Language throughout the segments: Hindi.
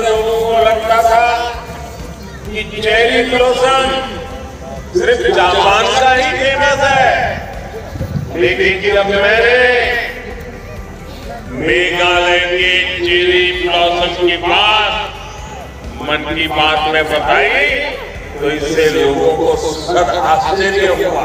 अंदर लोगों को लगता था कि चेरी ब्लॉसम सिर्फ जापान का ही फेमस है, लेकिन जब मैंने मेघालय के चेरी ब्लॉसम की बात मन की बात में बताई तो इससे लोगों को सुखद आश्चर्य हुआ।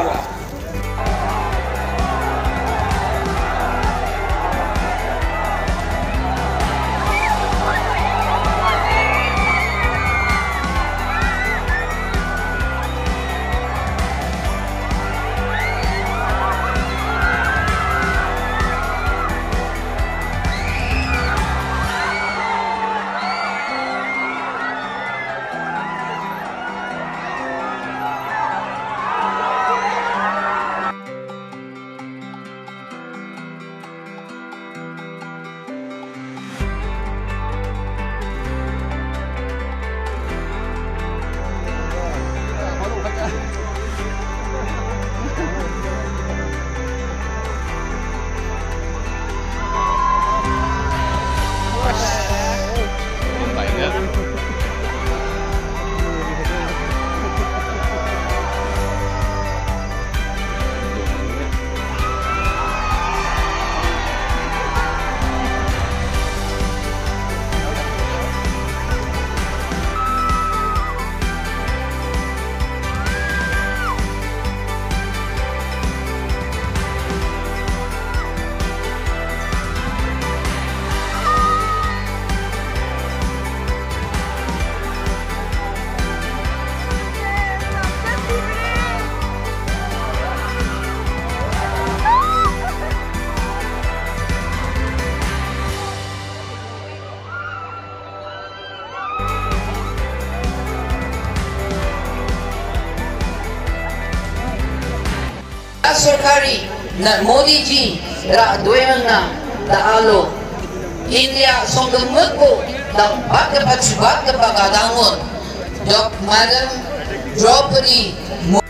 सरकारी na Modi ji ra doyan na daalo India songgemut ko da bagka pagsubat ka pagadangon Dok Madam Draupadi